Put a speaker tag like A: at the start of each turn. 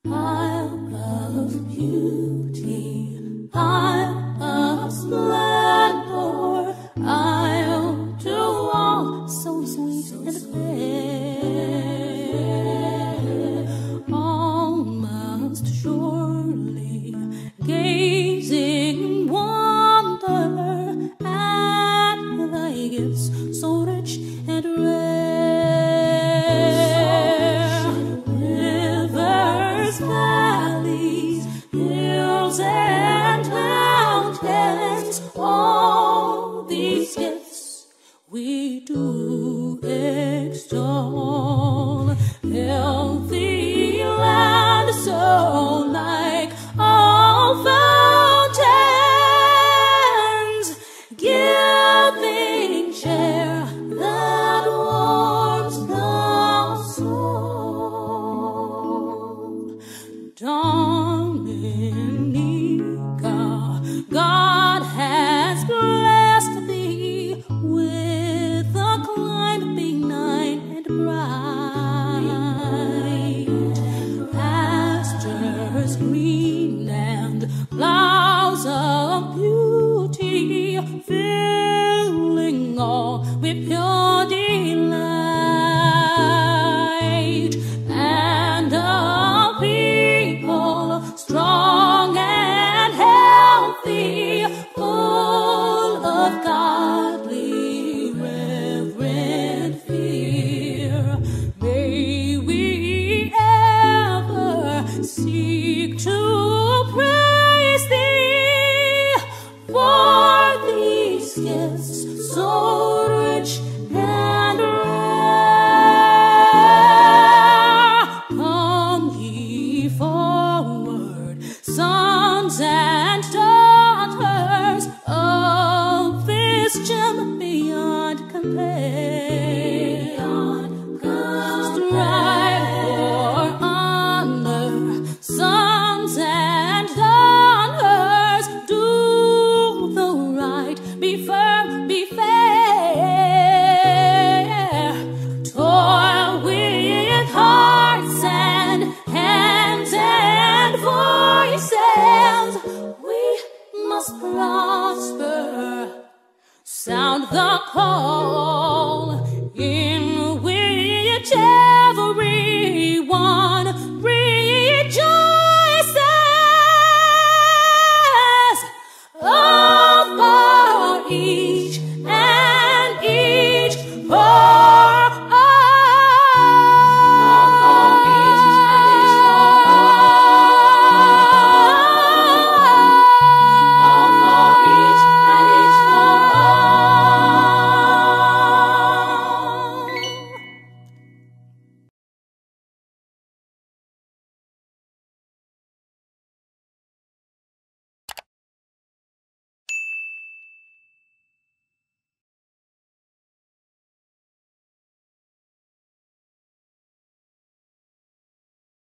A: Isle of beauty, Isle of splendor, Isle to all so sweet and fair. All must surely gazing in wonder at thy gifts so rich and rare. Rivers, valleys, hills and mountains, all these gifts we do extol. Healthy land, so like all fountains, giving share that warms the soul. Dominica, God has blessed thee with a clime benign and bright. Pastures green and flowers of beauty, filling all with pure delight, and a people strong and healthy, full of godly reverent fear. May we ever seek to praise thee for these gifts so rich and rare. Come ye forward, sons and daughters of this gem beyond compare. Strive for honor, sons and daughters, do the right, be firm, be fair. Toil with hearts and hands and voices, we must prosper. Sound the call in which